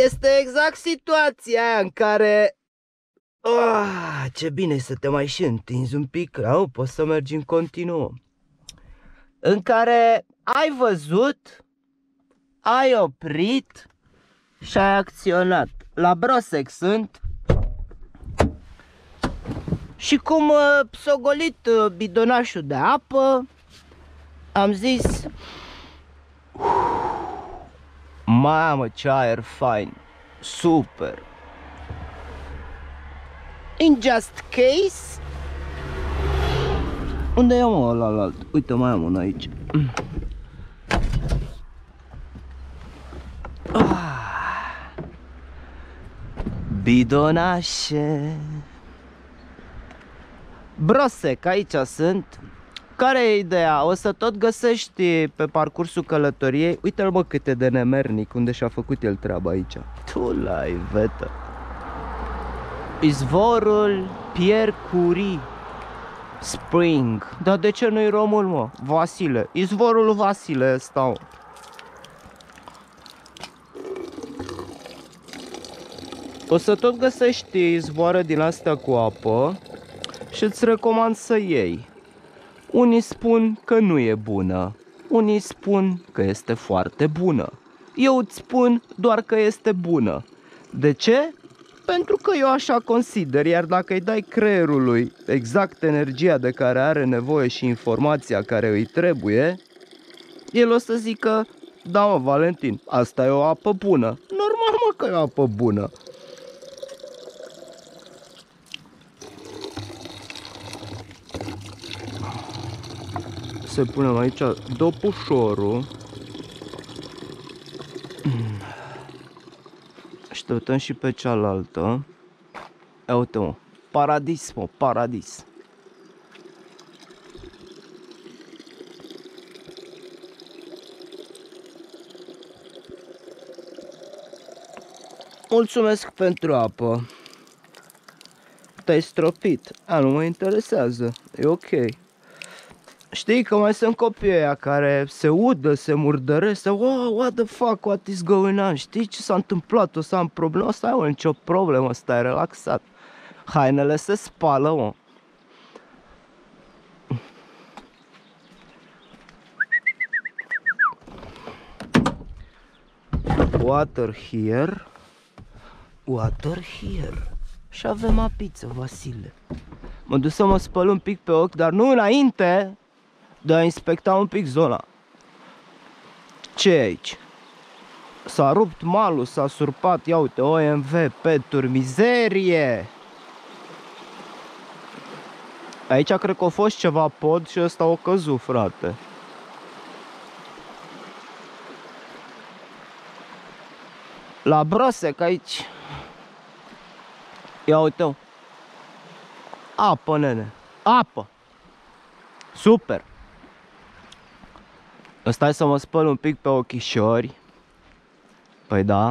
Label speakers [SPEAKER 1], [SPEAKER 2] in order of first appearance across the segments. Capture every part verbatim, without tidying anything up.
[SPEAKER 1] este exact situația aia în care... Oh, ce bine să te mai și întinzi un pic, nu? Poți să mergi în continuu. În care ai văzut, ai oprit și ai acționat. La Brosec sunt. Și cum uh, s-a golit uh, bidonașul de apă, am zis: mamă, ce aer fain, super. In just case. Unde e mă ăla-alt? Uite, mai am unul aici. Ah. Bidonașe. Brosec, aici sunt. Care e ideea? O să tot găsești pe parcursul călătoriei. Uite-l mă cât e de nemernic, unde și-a făcut el treaba aici. Tu la-i vetă. Izvorul Pierre Curie Spring. Dar de ce nu-i romul, mă? Vasile. Izvorul Vasile ăsta, mă. O să tot găsești izvoare din astea cu apă și îți recomand să iei. Unii spun că nu e bună, unii spun că este foarte bună. Eu îți spun doar că este bună. De ce? Pentru că eu așa consider, iar dacă îi dai creierului exact energia de care are nevoie și informația care îi trebuie, el o să zică: da, mă, Valentin, asta e o apă bună. Normal, mă, că e o apă bună. Să punem aici dopușorul. Așteptăm și pe cealaltă. Ia uite, mă, paradis, mă, paradis. Mulțumesc pentru apă. Te-ai stropit. A, nu mă interesează, e ok. Știi că mai sunt copiii ăia care se udă, se murdăresc, se, wow, what the fuck, what is going on? Știi ce s-a întâmplat? O să am probleme? O să ai, mă, nicio problemă, stai relaxat. Hainele se spală, mă. Water here. Water here. Și avem apiță, Vasile. Mă duc să mă spăl un pic pe ochi, dar nu înainte de a inspecta un pic zona. Ce e aici? S-a rupt malul, s-a surpat, ia uite, O M V, peturi, mizerie. Aici cred că a fost ceva pod și ăsta o căzut, frate. La Brosec aici. Ia uite-o. Apă, nene, apă. Super. Stai să mă spăl un pic pe ochișori. Păi da.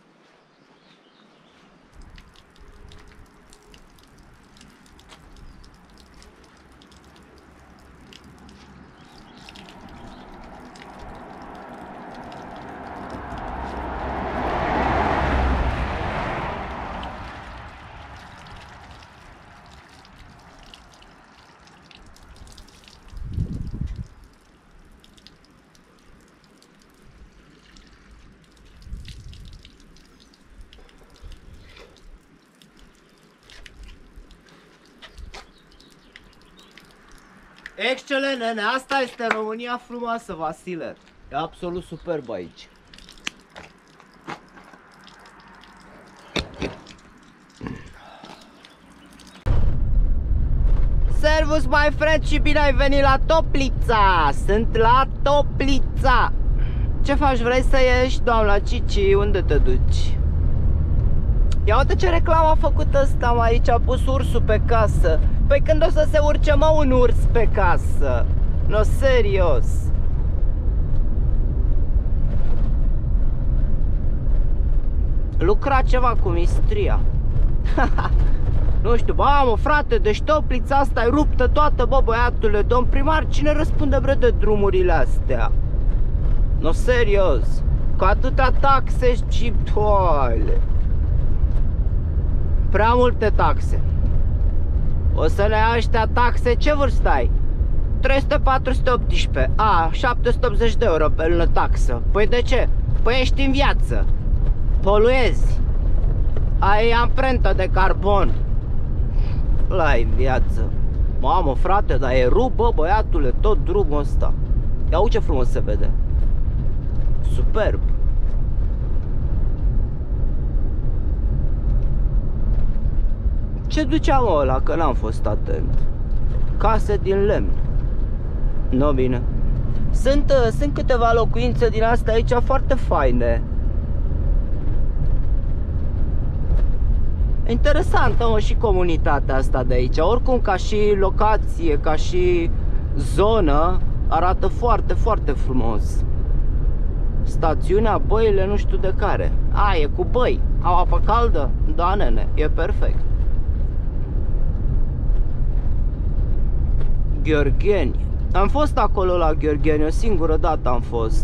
[SPEAKER 1] Excelent, nene, asta este România frumoasă, Vasile. E absolut superb aici. Servus, my friend, și bine ai venit la Toplița. Sunt la Toplița. Ce faci, vrei să ieși, doamna Cici? Unde te duci? Ia uite ce reclamă a făcut ăsta, mă, aici a pus ursul pe casă. Păi când o să se urce, mă, un urs pe casă? No, serios. Lucra ceva cu mistria. Nu știu, bă, mă, frate, deci Toplița asta e ruptă toată, bă, băiatule, domn primar, cine răspunde, bre, de drumurile astea? No, serios. Cu atâtea taxe și toale. Prea multe taxe. O să ne ia ăștia taxe, ce vârstă ai? trei sute patru sute optsprezece. A, șapte sute optzeci de euro pe lună taxă. Păi de ce? Păi ești în viață. Poluezi. Ai amprentă de carbon. La-i viață. Mamă, frate, dar e rup, bă, băiatule, tot drumul ăsta. Ia uite ce frumos se vede. Superb. Ce duceam ăla, că n-am fost atent. Case din lemn. Nu, bine. Sunt, sunt câteva locuințe din astea aici foarte faine. Interesantă, mă, și comunitatea asta de aici. Oricum, ca și locație, ca și zonă, arată foarte, foarte frumos. Stațiunea, băile, nu știu de care. A, e cu băi. Au apă caldă? Da, nene, e perfect. Gheorgheni. Am fost acolo la Gheorgheni, o singură dată am fost.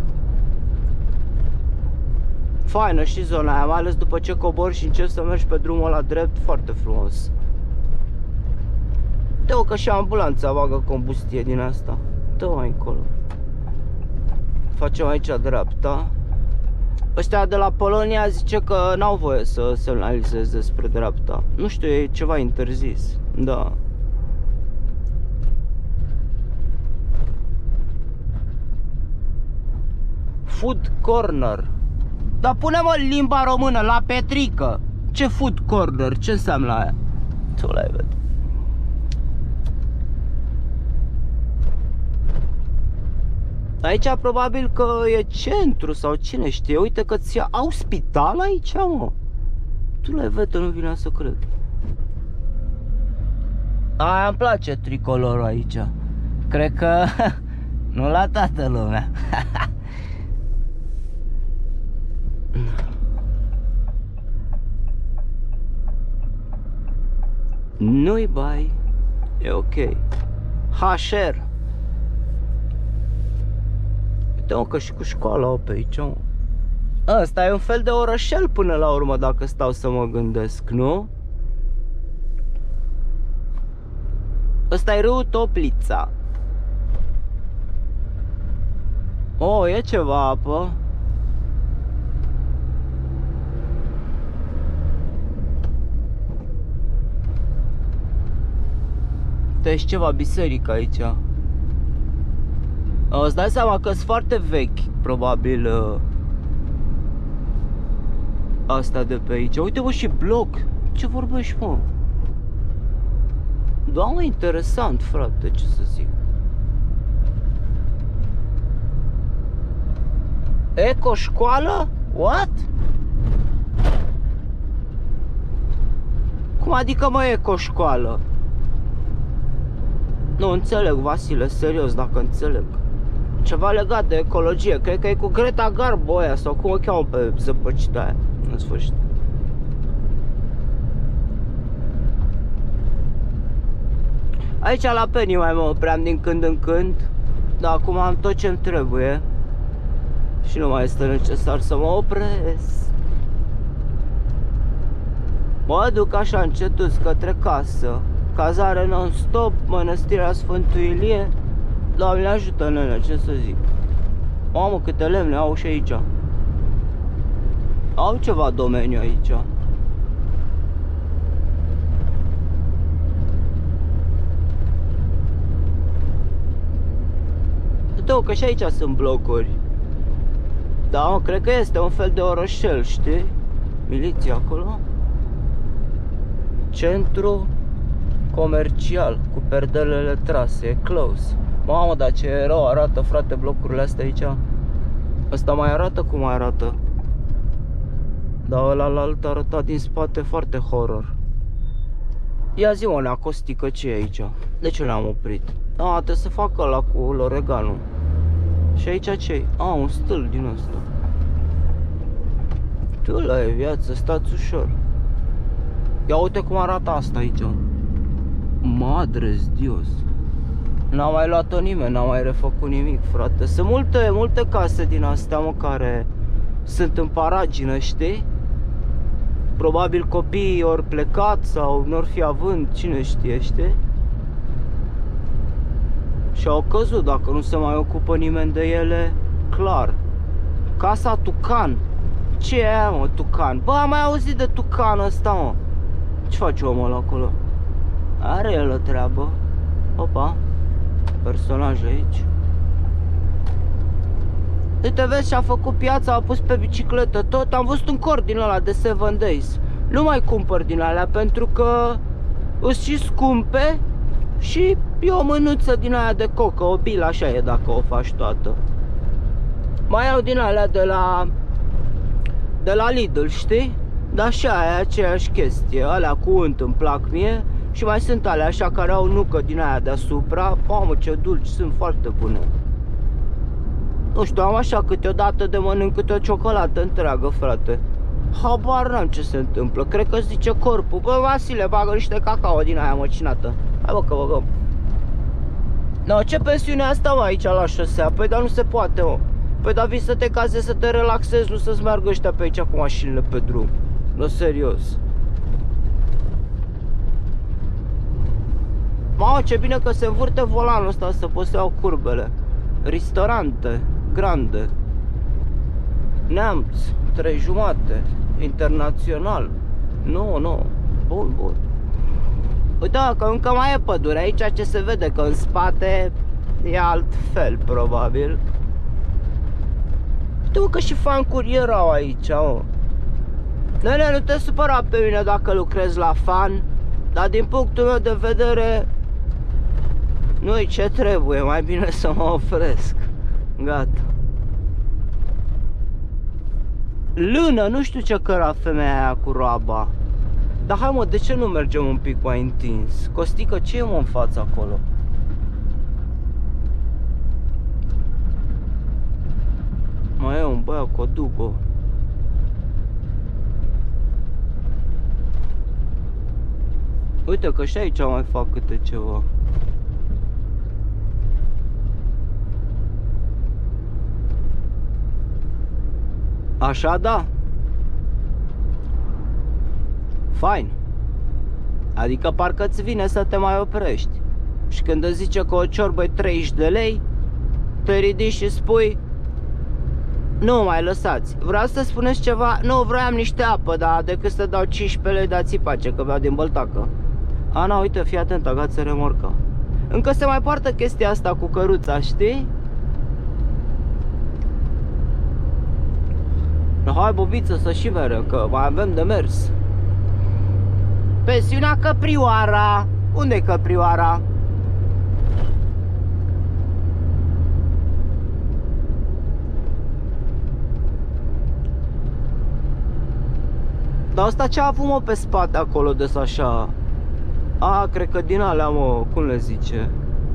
[SPEAKER 1] Faină și zona aia, mai ales după ce cobori și începi să mergi pe drumul ăla drept, foarte frumos. Dă-o că și ambulanța bagă combustie din asta. Dă-o mai încolo. Facem aici dreapta. Ăștia de la Polonia zice că n-au voie să semnalizeze spre dreapta. Nu știu, e ceva interzis. Da. Food corner. Dar pune-mă limba română, la Petrică. Ce food corner? Ce înseamnă aia? Tu l-ai văd. Aici probabil că e centru sau cine știe. Uite că ți au spital aici, mă. Tu l-ai văd, nu vine să cred. Aia îmi place tricolorul aici. Cred că nu la toată lumea. Nu-i bai. E ok. H R. Uite-mă că și cu școala au pe aici, mă. Ăsta e un fel de orășel până la urmă, dacă stau să mă gândesc, nu? Ăsta e râul Toplița. Oh, e ceva apă. Deci ceva biserică aici. Îți dai seama că sunt foarte vechi, probabil, asta de pe aici. Uite, bă, și bloc. Ce vorbești, mă? Da, mă, interesant, frate, ce să zic. Eco-școală? What? Cum adică, mă, eco-școală? Nu înțeleg, Vasile, serios, dacă înțeleg. Ceva legat de ecologie, cred că e cu Greta Garbo aia, sau cum o cheamă pe zăpăcita aia, în sfârșit. Aici la Penny mai mă opream din când în când, dar acum am tot ce-mi trebuie și nu mai este necesar să mă opresc. Mă duc așa încetus către casă. Cazare non-stop, mănăstirea Sfântul Ilie. Doamne ajută, nene, ce să zic. Mamă, câte lemne au și aici. Au ceva domeniu aici. Uite-o că și aici sunt blocuri. Da, mă, cred că este un fel de orășel, știi? Miliție acolo. Centru comercial cu perdelele trase, e close. Mamă, dar ce rău arată, frate, blocurile astea aici. Asta mai arată cum mai arată. Dar ăla la alt arăta din spate foarte horror. Ia zi-mă, Neacostică, ce e aici? De ce ne-am oprit? A, trebuie să fac ăla cu Loreganul. Și aici ce-i? A, un stâlp din ăsta. Tu la e viață, stați ușor. Ia uite cum arată asta aici. Madres Dios. N-a mai luat-o nimeni, n-a mai refăcut nimic, frate. Sunt multe, multe case din astea, mă, care sunt în paragină, știi? Probabil copiii ori plecat sau n-or fi având, cine știe, știi? Și au căzut, dacă nu se mai ocupă nimeni de ele, clar. Casa Tucan. Ce e aia, mă, Tucan? Bă, am mai auzit de Tucan ăsta, mă. Ce face omul ăla acolo? Are el o treabă. Opa, personaj aici. Uite, vezi, și-a făcut piața, a pus pe bicicletă tot. Am văzut un cord din ăla de seven days. Nu mai cumpăr din alea pentru că îs și scumpe și e o mânuță din aia de cocă, o bilă, așa e dacă o faci toată. Mai iau din alea de la de la Lidl, știi? Dar și aia e aceeași chestie. Alea cu unt îmi plac mie. Și mai sunt alea așa care au nucă din aia deasupra. Mamă, ce dulci, sunt foarte bune. Nu știu, am așa câteodată de mănânc câte o ciocolată întreagă, frate. Habar n-am ce se întâmplă. Cred că zice corpul. Bă, Vasile, bagă niște cacao din aia măcinată. Hai, bă, că băgăm. No, ce pensiune asta, mă, aici la șosea? Păi, dar nu se poate, mă. Păi, dar vii să te cazezi, să te relaxezi, nu să-ți meargă ăștia pe aici cu mașinile pe drum. No, serios. Mamă, ce bine că se învârte volanul ăsta să poți să iau curbele. Ristorante, grande. Neamț, trei jumate. Internațional. Nu, nu. Bun, bun. Uite, că încă mai e pădure aici, ce se vede că în spate e altfel, probabil. Uite, că și fan-curi erau aici, mă. Nene, nu te supăra pe mine dacă lucrezi la fan, dar din punctul meu de vedere nu-i ce trebuie, mai bine să mă opresc. Gata. Lână, nu știu ce căra femeia aia cu roaba. Dar hai, mă, de ce nu mergem un pic mai întins? Costică, ce e, mă, în fața acolo? Mai e un băiat cu o dubă. Uite că și aici mai fac câte ceva. Așa, da. Fain. Adică parcă îți vine să te mai oprești. Și când îți zice că o ciorbă e treizeci de lei, te ridici și spui: nu mai lăsați. Vreau să spuneți ceva? Nu, vroiam niște apă, dar decât să dau cincisprezece lei, dați-i pace, că beau din băltacă. Ana, uite, fii atent, agață remorca. Încă se mai poartă chestia asta cu căruța, știi? Hai, bobiță, să și merem, că mai avem de mers. Pensiunea Căprioara. Unde-i Căprioara? Dar asta ce a avut, mă, pe spate acolo de așa? A, cred că din alea, mă, cum le zice?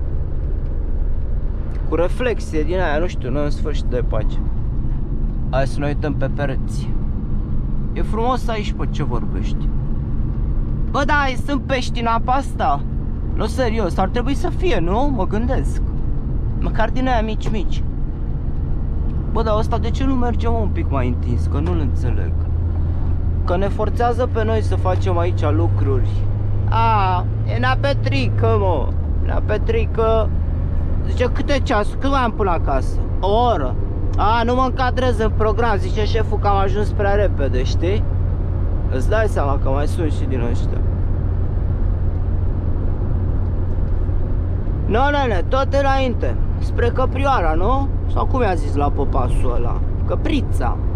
[SPEAKER 1] Cu reflexie din aia, nu știu, noi în sfârșit de pace. Hai să ne uităm pe pereți. E frumos aici, pe ce vorbești? Bă, da, sunt pești în apa asta. Nu, serios, ar trebui să fie, nu? Mă gândesc. Măcar din aia mici, mici. Bă, dar ăsta de ce nu mergem un pic mai întins? Că nu-l înțeleg. Că ne forțează pe noi să facem aici lucruri. A, e Nea Petrică, mă. Nea Petrică zice, câte ceasuri? Cât mai am până acasă? O oră. A, nu mă încadrez în program, zice șeful că am ajuns prea repede, știi? Îți dai seama că mai sunt și din ăștia. Nu, nene, tot înainte. Spre Căprioara, nu? Sau cum i-a zis la popasul ăla? Căprița.